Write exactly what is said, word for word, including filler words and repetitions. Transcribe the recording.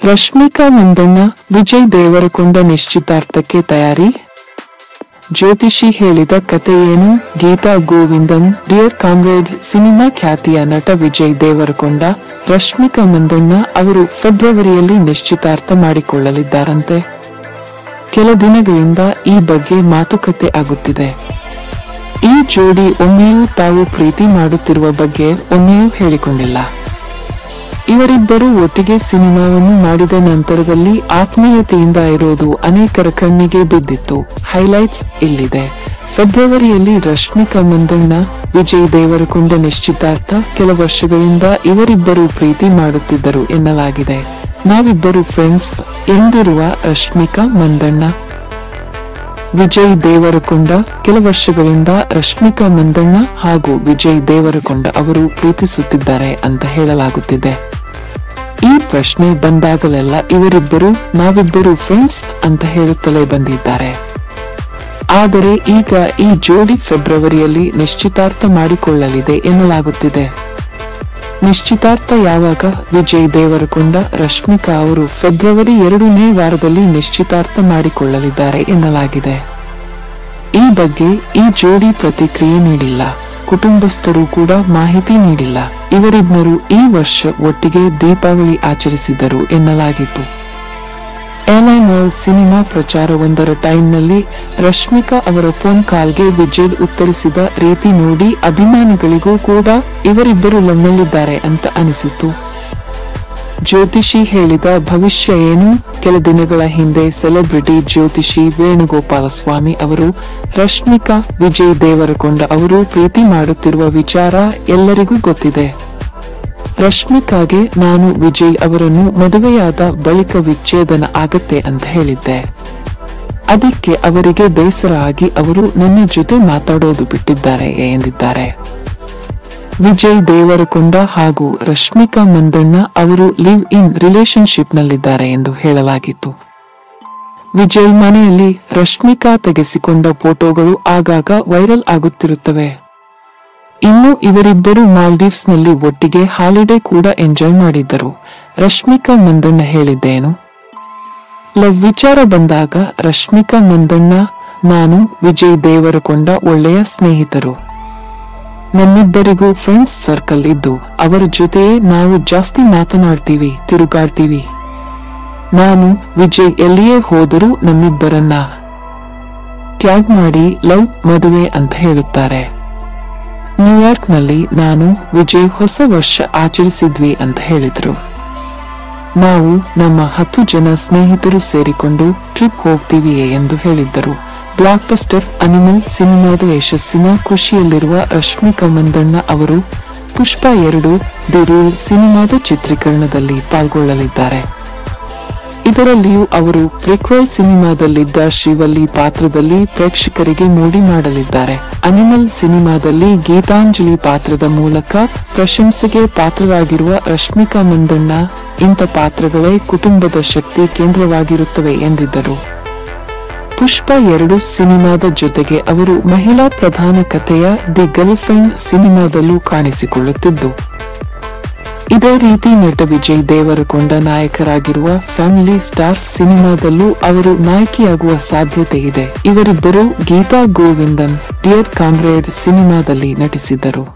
ರಶ್ಮಿಕಾ ಮಂದಣ್ಣ ವಿಜಯ್ ದೇವರಕೊಂಡ ನಿಶ್ಚಿತಾರ್ಥಕ್ಕೆ ತಯಾರಿ. ಜ್ಯೋತಿಷಿ ಹೇಳಿದ ಕತೆ ಏನು? Geetha Govindam dear comrade cinema ಖ್ಯಾತಿಯ ನಟ ವಿಜಯ್ ದೇವರಕೊಂಡ ರಶ್ಮಿಕಾ ಮಂದಣ್ಣ ಅವರು ಫೆಬ್ರವರಿಯಲ್ಲಿ ನಿಶ್ಚಿತಾರ್ಥ ಮಾಡಿಕೊಳ್ಳಲಿದ್ದಾರಂತೆ. ಕೆಲ ದಿನಗಳಿಂದ ಈ ಬಗ್ಗೆ ಮಾತುಕತೆ ಆಗುತ್ತಿದೆ. ಈ ಜೋಡಿ ಒಮ್ಮೆಯೂ ತಾವು ಪ್ರೀತಿ ಮಾಡುತ್ತಿರುವ ಬಗ್ಗೆ ಒಮ್ಮೆಯೂ ಹೇಳಿಕೊಂಡಿಲ್ಲ. ಇವರಿಬ್ಬರು ಒಟ್ಟಿಗೆ ಸಿನಿಮಾವನ್ನು ಮಾಡಿದ ನಂತರದಲ್ಲಿ ಆತ್ಮೀಯತೆಯಿಂದ ಇರೋದು ಅನೇಕರ ಕಣ್ಣಿಗೆ ಬಿದ್ದಿತ್ತು. ಹೈಲೈಟ್ಸ್ ಇಲ್ಲಿದೆ. ಫೆಬ್ರವರಿಯಲ್ಲಿ ರಶ್ಮಿಕಾ ಮಂದಣ್ಣ ವಿಜಯ್ ದೇವರಕೊಂಡ ನಿಶ್ಚಿತಾರ್ಥ. ಕೆಲ ವರ್ಷಗಳಿಂದ ಇವರಿಬ್ಬರು ಪ್ರೀತಿ ಮಾಡುತ್ತಿದ್ದರು ಎನ್ನಲಾಗಿದೆ. ನಾವಿಬ್ಬರು ಫ್ರೆಂಡ್ಸ್ ಎಂದಿರುವ ರಶ್ಮಿಕಾ ಮಂದಣ್ಣ ವಿಜಯ್ ದೇವರಕೊಂಡ ಕೆಲ ವರ್ಷಗಳಿಂದ ರಶ್ಮಿಕಾ ಮಂದಣ್ಣ ಹಾಗೂ ವಿಜಯ್ ದೇವರಕೊಂಡ ಅವರು ಪ್ರೀತಿಸುತ್ತಿದ್ದಾರೆ ಅಂತ ಹೇಳಲಾಗುತ್ತಿದೆ. ಈ ಪ್ರಶ್ನೆ ಬಂದಾಗಲೆಲ್ಲ ಇವರಿಬ್ಬರು ನಾವಿಬ್ಬರು ಫ್ರೆಂಡ್ಸ್ ಅಂತ ಹೇಳುತ್ತಲೇ ಬಂದಿದ್ದಾರೆ. ಆದರೆ ಈಗ ಈ ಜೋಡಿ ಫೆಬ್ರವರಿಯಲ್ಲಿ ನಿಶ್ಚಿತಾರ್ಥ ಮಾಡಿಕೊಳ್ಳಲಿದೆ ಎನ್ನಲಾಗುತ್ತಿದೆ. ನಿಶ್ಚಿತಾರ್ಥ ಯಾವಾಗ? ವಿಜಯ್ ದೇವರಕೊಂಡ ರಶ್ಮಿಕಾ ಅವರು ಫೆಬ್ರವರಿ ಎರಡನೇ ವಾರದಲ್ಲಿ ನಿಶ್ಚಿತಾರ್ಥ ಮಾಡಿಕೊಳ್ಳಲಿದ್ದಾರೆ ಎನ್ನಲಾಗಿದೆ. ಈ ಬಗ್ಗೆ ಈ ಜೋಡಿ ಪ್ರತಿಕ್ರಿಯೆ ನೀಡಿಲ್ಲ. ಕುಟುಂಬಸ್ಥರು ಕೂಡ ಮಾಹಿತಿ ನೀಡಿಲ್ಲ. ಇವರಿಬ್ಬರು ಈ ವರ್ಷ ಒಟ್ಟಿಗೆ ದೀಪಾವಳಿ ಆಚರಿಸಿದರು ಎನ್ನಲಾಗಿತ್ತು. ಎನ್ಐಎಲ್ ಸಿನಿಮಾ ಪ್ರಚಾರವೊಂದರ ಟೈಮ್ನಲ್ಲಿ ರಶ್ಮಿಕಾ ಅವರ ಫೋನ್ ಕಾಲ್ಗೆ ವಿಜಯ್ ಉತ್ತರಿಸಿದ ರೀತಿ ನೋಡಿ ಅಭಿಮಾನಿಗಳಿಗೂ ಕೂಡ ಇವರಿಬ್ಬರು ಲವ್ನಲ್ಲಿದ್ದಾರೆ ಅಂತ ಅನಿಸಿತು. ಜ್ಯೋತಿಷಿ ಹೇಳಿದ ಭವಿಷ್ಯ ಏನು? ಕೆಲ ದಿನಗಳ ಹಿಂದೆ ಸೆಲೆಬ್ರಿಟಿ ಜ್ಯೋತಿಷಿ ವೇಣುಗೋಪಾಲಸ್ವಾಮಿ ಅವರು ರಶ್ಮಿಕಾ ವಿಜಯ್ ದೇವರಕೊಂಡ ಅವರು ಪ್ರೀತಿ ಮಾಡುತ್ತಿರುವ ವಿಚಾರ ಎಲ್ಲರಿಗೂ ಗೊತ್ತಿದೆ. ರಶ್ಮಿಕಾಗೆ ನಾನು ವಿಜಯ್ ಅವರನ್ನು ಮದುವೆಯಾದ ಬಳಿಕ ವಿಚ್ಛೇದನ ಆಗತ್ತೆ ಅಂತ ಹೇಳಿದ್ದೆ. ಅದಕ್ಕೆ ಅವರಿಗೆ ಬೇಸರ ಆಗಿ ಅವರು ನನ್ನ ಜೊತೆ ಮಾತಾಡೋದು ಬಿಟ್ಟಿದ್ದಾರೆ ಎಂದಿದ್ದಾರೆ. ವಿಜಯ್ ದೇವರಕೊಂಡ ಹಾಗೂ ರಶ್ಮಿಕಾ ಮಂದಣ್ಣ ಅವರು ಲಿವ್ ಇನ್ ರಿಲೇಶನ್ಶಿಪ್ ನಲ್ಲಿದ್ದಾರೆ ಎಂದು ಹೇಳಲಾಗಿತ್ತು. ವಿಜಯ್ ಮನೆಯಲ್ಲಿ ರಶ್ಮಿಕಾ ತೆಗೆಸಿಕೊಂಡ ಫೋಟೋಗಳು ಆಗಾಗ ವೈರಲ್ ಆಗುತ್ತಿರುತ್ತವೆ. ಇನ್ನು ಇವರಿಬ್ಬರು ಮಾಲ್ಡೀವ್ಸ್ ನಲ್ಲಿ ಒಟ್ಟಿಗೆ ಹಾಲಿಡೇ ಕೂಡ ಎಂಜಾಯ್ ಮಾಡಿದ್ದರು. ರಶ್ಮಿಕಾ ಮಂದಣ್ಣ ಹೇಳಿದ್ದೇನು? ಲವ್ ವಿಚಾರ ಬಂದಾಗ ರಶ್ಮಿಕಾ ಮಂದಣ್ಣ ನಾನು ವಿಜಯ್ ದೇವರಕೊಂಡ ಒಳ್ಳೆಯ ಸ್ನೇಹಿತರು. ನಮ್ಮಿಬ್ಬರಿಗೂ ಫ್ರೆಂಡ್ಸ್ ಸರ್ಕಲ್ ಇದ್ದು ಅವರ ಜೊತೆಯೇ ನಾವು ಜಾಸ್ತಿ ಮಾತನಾಡ್ತೀವಿ, ತಿರುಗಾಡ್ತೀವಿ. ನಾನು ವಿಜಯ್ ಎಲ್ಲಿಯೇ ಹೋದರೂ ನಮ್ಮಿಬ್ಬರನ್ನ ಟ್ಯಾಗ್ ಮಾಡಿ ಲವ್ ಮದುವೆ ಅಂತ ಹೇಳುತ್ತಾರೆ. ನ್ಯೂಯಾರ್ಕ್ ನಲ್ಲಿ ನಾನು ವಿಜಯ್ ಹೊಸ ವರ್ಷ ಆಚರಿಸಿದ್ವಿ ಅಂತ ಹೇಳಿದ್ರು. ನಾವು ನಮ್ಮ ಹತ್ತು ಜನ ಸ್ನೇಹಿತರು ಸೇರಿಕೊಂಡು ಟ್ರಿಪ್ ಹೋಗ್ತೀವಿಯೇ ಎಂದು ಹೇಳಿದ್ದರು. ಬ್ಲಾಕ್ ಬಸ್ಟರ್ ಅನಿಮಲ್ ಸಿನಿಮಾದ ಯಶಸ್ಸಿನ ಖುಷಿಯಲ್ಲಿರುವ ರಶ್ಮಿಕಾ ಮಂದಣ್ಣ ಅವರು ಪುಷ್ಪ ಎರಡು ದಿ ರೂಲ್ ಸಿನಿಮಾದ ಚಿತ್ರೀಕರಣದಲ್ಲಿ ಪಾಲ್ಗೊಳ್ಳಲಿದ್ದಾರೆ. ಇದರಲ್ಲಿಯೂ ಅವರು ಪ್ರಿಕ್ವೆಲ್ ಸಿನಿಮಾದಲ್ಲಿದ್ದ ಶ್ರೀವಲ್ಲಿ ಪಾತ್ರದಲ್ಲಿ ಪ್ರೇಕ್ಷಕರಿಗೆ ಮೋಡಿ ಮಾಡಲಿದ್ದಾರೆ. ಅನಿಮಲ್ ಸಿನಿಮಾದಲ್ಲಿ ಗೀತಾಂಜಲಿ ಪಾತ್ರದ ಮೂಲಕ ಪ್ರಶಂಸೆಗೆ ಪಾತ್ರರಾಗಿರುವ ರಶ್ಮಿಕಾ ಮಂದಣ್ಣ ಇಂಥ ಪಾತ್ರಗಳೇ ಕುಟುಂಬದ ಶಕ್ತಿ ಕೇಂದ್ರವಾಗಿರುತ್ತವೆ ಎಂದಿದ್ದರು. ಪುಷ್ಪ ಎರಡು ಸಿನಿಮಾದ ಜೊತೆಗೆ ಅವರು ಮಹಿಳಾ ಪ್ರಧಾನ ಕಥೆಯ ದಿ ಗರ್ಲ್ಫ್ರೆಂಡ್ ಸಿನಿಮಾದಲ್ಲೂ ಕಾಣಿಸಿಕೊಳ್ಳುತ್ತಿದ್ದು, ಇದೇ ರೀತಿ ನಟ ವಿಜಯ್ ದೇವರಕೊಂಡ ನಾಯಕರಾಗಿರುವ ಫ್ಯಾಮಿಲಿ ಸ್ಟಾರ್ ಸಿನಿಮಾದಲ್ಲೂ ಅವರು ನಾಯಕಿಯಾಗುವ ಸಾಧ್ಯತೆ ಇದೆ. ಇವರಿಬ್ಬರು ಗೀತಾ ಗೋವಿಂದನ್ ಡಿಯರ್ ಕಾಮ್ರೇಡ್ ಸಿನಿಮಾದಲ್ಲಿ ನಟಿಸಿದ್ದರು.